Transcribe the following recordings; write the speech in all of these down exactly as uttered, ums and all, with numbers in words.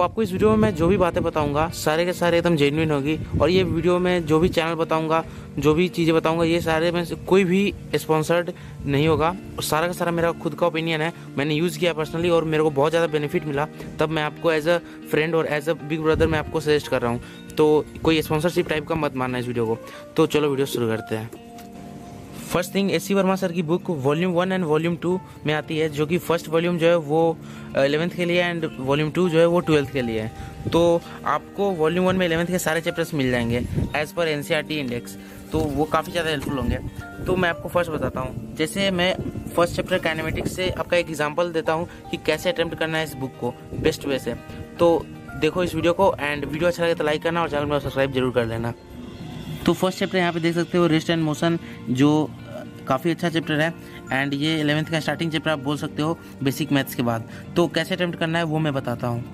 आपको इस वीडियो में मैं जो भी बातें बताऊंगा सारे के सारे एकदम जेन्युइन होगी। और ये वीडियो में जो भी चैनल बताऊंगा, जो भी चीज़ें बताऊंगा, ये सारे में से कोई भी स्पॉन्सर्ड नहीं होगा। सारा का सारा मेरा खुद का ओपिनियन है, मैंने यूज़ किया पर्सनली और मेरे को बहुत ज़्यादा बेनिफिट मिला, तब मैं आपको एज अ फ्रेंड और एज अ बिग ब्रदर मैं आपको सजेस्ट कर रहा हूँ। तो कोई स्पॉन्सरशिप टाइप का मत मानना इस वीडियो को। तो चलो वीडियो शुरू करते हैं। First thing, S C Verma sir की book volume one and volume two में आती है, जो कि फर्स्ट वॉल्यूम जो है वो इलेवेंथ के लिए एंड वॉल्यूम टू जो है वो ट्वेल्थ के लिए है। तो आपको वॉल्यूम वन में इलेवेंथ के सारे चैप्टर्स मिल जाएंगे as per N C R T index, तो वो काफ़ी ज़्यादा हेल्पफुल होंगे। तो मैं आपको फर्स्ट बताता हूँ। जैसे मैं फर्स्ट चैप्टर काइनेमेटिक्स से आपका एक एग्जाम्पल देता हूँ कि कैसे अटेम्प्ट करना है इस बुक को बेस्ट वे से। तो देखो इस वीडियो को, एंड वीडियो अच्छा लगे तो लाइक करना और चैनल में सब्सक्राइब जरूर कर लेना। तो फर्स्ट चैप्टर यहाँ पे देख सकते हो, रेस्ट एंड मोशन, जो काफ़ी अच्छा चैप्टर है एंड ये इलेवेंथ का स्टार्टिंग चैप्टर आप बोल सकते हो बेसिक मैथ्स के बाद। तो कैसे अटेम्प्ट करना है वो मैं बताता हूँ।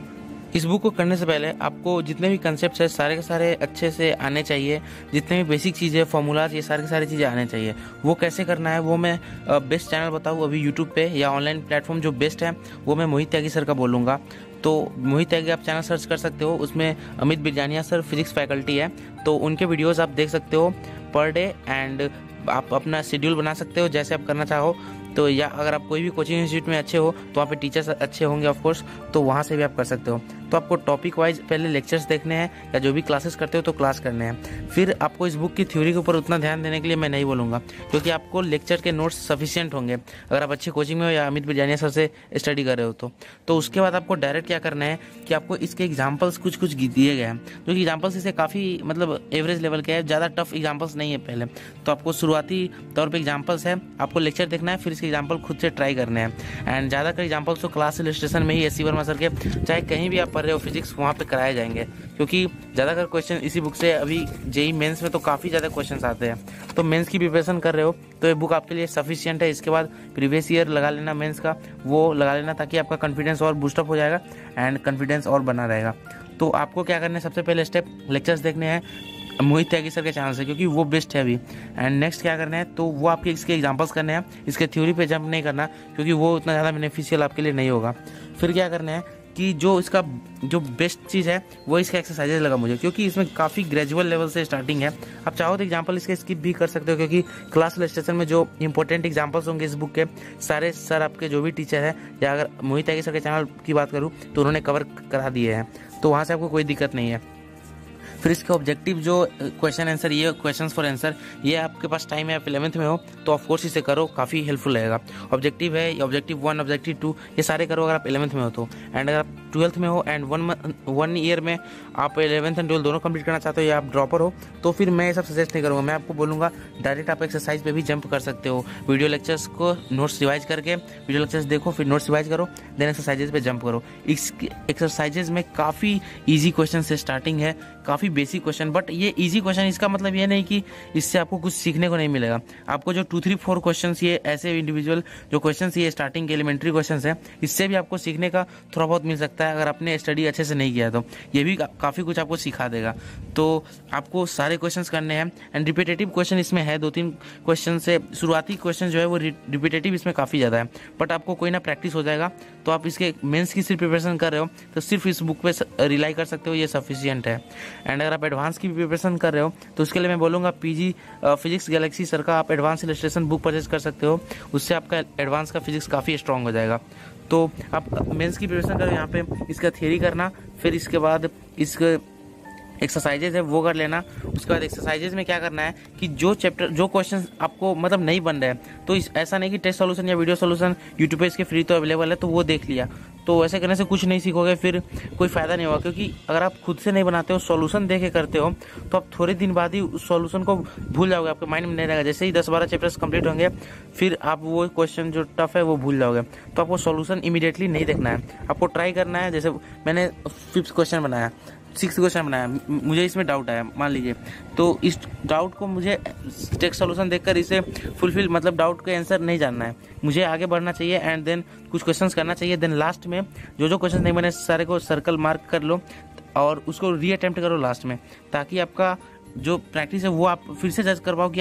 इस बुक को करने से पहले आपको जितने भी कंसेप्ट है सारे के सारे अच्छे से आने चाहिए। जितने भी बेसिक चीज़ें, फॉर्मूलाज, ये सारी की सारी चीज़ें आने चाहिए। वो कैसे करना है वो मैं बेस्ट चैनल बताऊँ अभी यूट्यूब पे या ऑनलाइन प्लेटफॉर्म जो बेस्ट है वो मैं मोहित त्यागी सर का बोलूँगा। तो मोहित त्यागी आप चैनल सर्च कर सकते हो, उसमें Amit Birjania sir physics faculty है, तो उनके वीडियोज़ आप देख सकते हो पर डे, एंड आप अपना शेड्यूल बना सकते हो जैसे आप करना चाहो। तो या अगर आप कोई भी कोचिंग इंस्टीट्यूट में अच्छे हो तो वहाँ पे टीचर्स अच्छे होंगे ऑफ कोर्स, तो वहाँ से भी आप कर सकते हो। तो आपको टॉपिक वाइज पहले लेक्चर्स देखने हैं या जो भी क्लासेस करते हो तो क्लास करने हैं। फिर आपको इस बुक की थ्योरी के ऊपर उतना ध्यान देने के लिए मैं नहीं बोलूँगा, क्योंकि आपको लेक्चर के नोट्स सफिशिएंट होंगे अगर आप अच्छी कोचिंग में हो या अमित बिरजानिया सर से स्टडी कर रहे हो तो। तो उसके बाद आपको डायरेक्ट क्या करना है कि आपको इसके एग्जाम्पल्स कुछ कुछ दिए गए हैं, जो कि एग्जाम्पल्स इसे काफ़ी मतलब एवरेज लेवल के है, ज़्यादा टफ एग्जाम्पल्स नहीं है पहले। तो आपको शुरुआती तौर पर एग्जाम्पल्स है, आपको लेक्चर देखना है, फिर इसके एग्जाम्पल खुद से ट्राई करने हैं। एंड ज़्यादातर एग्जाम्पल्स तो क्लास इलस्ट्रेशन में ही एस सी वर्मा सर के, चाहे कहीं भी आप पढ़ रहे हो फिजिक्स, वहाँ पे कराए जाएंगे, क्योंकि ज़्यादातर क्वेश्चन इसी बुक से अभी जेई मेंस में तो काफ़ी ज़्यादा क्वेश्चंस आते हैं। तो मेंस की प्रिपरेशन कर रहे हो तो ये बुक आपके लिए सफिशिएंट है। इसके बाद प्रीवियस ईयर लगा लेना मेंस का, वो लगा लेना ताकि आपका कॉन्फिडेंस और बूस्टअप हो जाएगा एंड कॉन्फिडेंस और बना रहेगा। तो आपको क्या करना है, सबसे पहले स्टेप लेक्चर्स देखने हैं मोहित त्यागी सर के चैनल से, क्योंकि वो बेस्ट है अभी। एंड नेक्स्ट क्या करना है, तो वो आपके इसके एग्जांपल्स करने हैं, इसके थ्योरी पे जंप नहीं करना, क्योंकि वो उतना ज़्यादा बेनिफिशियल आपके लिए नहीं होगा। फिर क्या करना है कि जो इसका जो बेस्ट चीज़ है वो इसका एक्सरसाइजेज लगा मुझे, क्योंकि इसमें काफ़ी ग्रेजुअल लेवल से स्टार्टिंग है। आप चाहो तो एग्जांपल इसके स्किप भी कर सकते हो, क्योंकि क्लास इलस्ट्रेशन में जो इंपॉर्टेंट एग्जांपल्स होंगे इस बुक के सारे सर आपके जो भी टीचर है, या अगर मोहित त्यागी सर के चैनल की बात करूँ तो उन्होंने कवर करा दिए हैं, तो वहाँ से आपको कोई दिक्कत नहीं है। फिर इसके ऑब्जेक्टिव जो क्वेश्चन आंसर, ये क्वेश्चंस फॉर आंसर, ये आपके पास टाइम है, आप इलेवेंथ में हो तो ऑफ कोर्स इसे करो, काफ़ी हेल्पफुल रहेगा। ऑब्जेक्टिव है, ऑब्जेक्टिव वन, ऑब्जेक्टिव टू, ये सारे करो अगर आप इलेवेंथ में हो तो। एंड अगर आप ट्वेल्थ में हो एंड वन वन ईयर में आप इलेवेंथ एंड ट्वेल्थ दोनों कंप्लीट करना चाहते हो या आप ड्रॉपर हो, तो फिर मैं ये सब सजेस्ट नहीं करूँगा। मैं आपको बोलूँगा डायरेक्ट आप एक्सरसाइज पे भी जंप कर सकते हो। वीडियो लेक्चर्स को नोट्स रिवाइज करके वीडियो लेक्चर्स देखो, फिर नोट्स रिवाइज करो, देन एक्सरसाइजेज पे जंप करो। इस एक्सरसाइजेज में काफ़ी ईजी क्वेश्चन से स्टार्टिंग है, काफ़ी बेसिक क्वेश्चन, बट ये इजी क्वेश्चन, इसका मतलब ये नहीं कि इससे आपको कुछ सीखने को नहीं मिलेगा। आपको जो टू थ्री फोर क्वेश्चंस, ये ऐसे इंडिविजुअल जो क्वेश्चंस, ये स्टार्टिंग के एलिमेंट्री क्वेश्चंस हैं, इससे भी आपको सीखने का थोड़ा बहुत मिल सकता है अगर आपने स्टडी अच्छे से नहीं किया तो। ये भी काफ़ी कुछ आपको सिखा देगा। तो आपको सारे क्वेश्चंस करने हैं एंड रिपीटेटिव क्वेश्चन इसमें है, दो तीन क्वेश्चन से शुरुआती क्वेश्चन जो है वो रिपीटेटिव इसमें काफ़ी ज़्यादा है, बट आपको कोई ना प्रैक्टिस हो जाएगा। तो आप इसके मेंस की सिर्फ प्रिपरेशन कर रहे हो तो सिर्फ इस बुक पे रिलाई कर सकते हो, ये सफिशियंट है। एंड अगर आप एडवांस की प्रिपरेशन कर रहे हो तो उसके लिए मैं बोलूँगा पीजी फिजिक्स गैलेक्सी सर का आप एडवांस इलस्ट्रेशन बुक परचेज कर सकते हो, उससे आपका एडवांस का फिजिक्स काफ़ी स्ट्रॉन्ग हो जाएगा। तो आप मेंस की प्रिपरेशन करो, यहाँ पे इसका थियरी करना, फिर इसके बाद इसके एक्सरसाइजेज है वो कर लेना। उसके बाद एक्सरसाइजेज में क्या करना है कि जो चैप्टर, जो क्वेश्चन आपको मतलब नहीं बन रहे हैं, तो इस ऐसा नहीं कि टेस्ट सॉल्यूशन या वीडियो सॉल्यूशन यूट्यूब पे इसके फ्री तो अवेलेबल है तो वो देख लिया, तो ऐसे करने से कुछ नहीं सीखोगे, फिर कोई फ़ायदा नहीं होगा। क्योंकि अगर आप खुद से नहीं बनाते हो, सॉल्यूशन देख के करते हो, तो आप थोड़े दिन बाद ही उस सॉल्यूशन को भूल जाओगे, आपके माइंड में नहीं रहेगा। जैसे ही दस बारह चैप्टर्स कंप्लीट होंगे फिर आप वो क्वेश्चन जो टफ है वो भूल जाओगे। तो आपको सॉल्यूशन इमीडिएटली नहीं देखना है, आपको ट्राई करना है। जैसे मैंने फिफ्थ क्वेश्चन बनाया, सिक्स क्वेश्चन बनाया, मुझे इसमें डाउट आया मान लीजिए, तो इस डाउट को मुझे टेक्स्ट सॉल्यूशन देखकर इसे फुलफिल, मतलब डाउट का आंसर नहीं जानना है, मुझे आगे बढ़ना चाहिए एंड देन कुछ क्वेश्चंस करना चाहिए। देन लास्ट में जो जो क्वेश्चन नहीं बने सारे को सर्कल मार्क कर लो और उसको री अटेम्प्ट करो लास्ट में, ताकि आपका जो प्रैक्टिस है वो आप फिर से जज कर पाओ कि आपका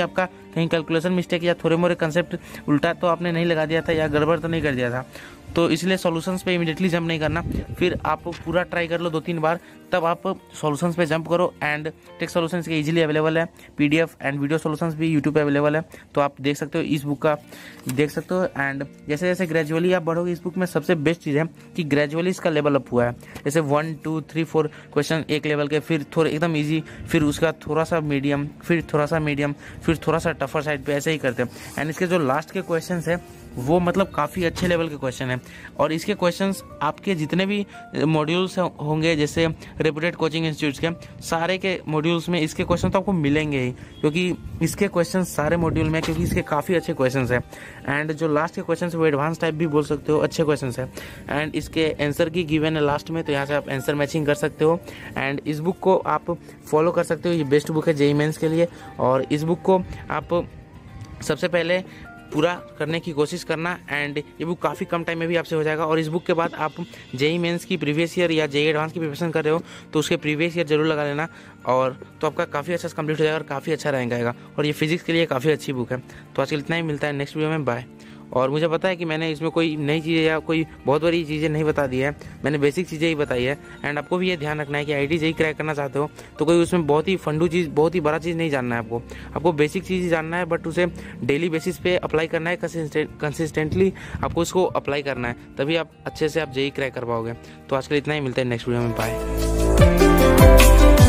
कहीं कैलकुलेशन मिस्टेक या थोड़े मोरे कंसेप्ट उल्टा तो आपने नहीं लगा दिया था या गड़बड़ तो नहीं कर दिया था। तो इसलिए सॉल्यूशंस पे इमीडिएटली जंप नहीं करना, फिर आप पूरा ट्राई कर लो दो तीन बार, तब आप सॉल्यूशंस पे जंप करो। एंड टेक्स्ट सॉल्यूशंस के इजीली अवेलेबल है, पीडीएफ एंड वीडियो सॉल्यूशंस भी यूट्यूब पे अवेलेबल है, तो आप देख सकते हो, इस बुक का देख सकते हो। एंड जैसे जैसे ग्रेजुअली आप बढ़ोगे, इस बुक में सबसे बेस्ट चीज़ है कि ग्रेजुअली इसका लेवल अप हुआ है। जैसे one two three four question एक लेवल के, फिर थोड़े एकदम ईजी, फिर उसका थोड़ा सा मीडियम, फिर थोड़ा सा मीडियम, फिर थोड़ा सा टफर साइड पे, ऐसे ही करते हैं। एंड इसके जो लास्ट के क्वेश्चन है वो मतलब काफ़ी अच्छे लेवल के क्वेश्चन है। और इसके क्वेश्चंस आपके जितने भी मॉड्यूल्स होंगे, जैसे रेपुटेड कोचिंग इंस्टीट्यूट्स के सारे के मॉड्यूल्स में इसके क्वेश्चन तो आपको मिलेंगे ही, क्योंकि इसके क्वेश्चन सारे मॉड्यूल में, क्योंकि इसके काफ़ी अच्छे क्वेश्चन हैं। एंड जो लास्ट के क्वेश्चन वो एडवांस टाइप भी बोल सकते हो, अच्छे क्वेश्चन है। एंड इसके आंसर की गिवन है लास्ट में, तो यहाँ से आप आंसर मैचिंग कर सकते हो। एंड इस बुक को आप फॉलो कर सकते हो, ये बेस्ट बुक है जेईई मेंस के लिए। और इस बुक को आप सबसे पहले पूरा करने की कोशिश करना, एंड ये बुक काफ़ी कम टाइम में भी आपसे हो जाएगा। और इस बुक के बाद आप जेईई मेंस की प्रीवियस ईयर या जेईई एडवांस की प्रिपरेशन कर रहे हो तो उसके प्रीवियस ईयर जरूर लगा लेना, और तो आपका काफ़ी अच्छा कंप्लीट हो जाएगा और काफ़ी अच्छा रैंक आएगा। और ये फिजिक्स के लिए काफ़ी अच्छी बुक है। तो आज के लिए इतना ही, मिलता है नेक्स्ट वीडियो में, बाय। और मुझे पता है कि मैंने इसमें कोई नई चीज़ें या कोई बहुत बड़ी चीज़ें नहीं बता दी है, मैंने बेसिक चीज़ें ही बताई है। एंड आपको भी ये ध्यान रखना है कि आईआईटी जेईई क्रैक करना चाहते हो तो कोई उसमें बहुत ही फंडू चीज़, बहुत ही बड़ा चीज़ नहीं जानना है आपको। आपको बेसिक चीज़ ही जानना है, बट उसे डेली बेसिस पे अप्लाई करना है, कंसिस्टेंटली आपको उसको अप्लाई करना है, तभी आप अच्छे से आप जेईई क्रैक कर पाओगे। तो आज के लिए इतना ही, मिलता है नेक्स्ट वीडियो में, बाय।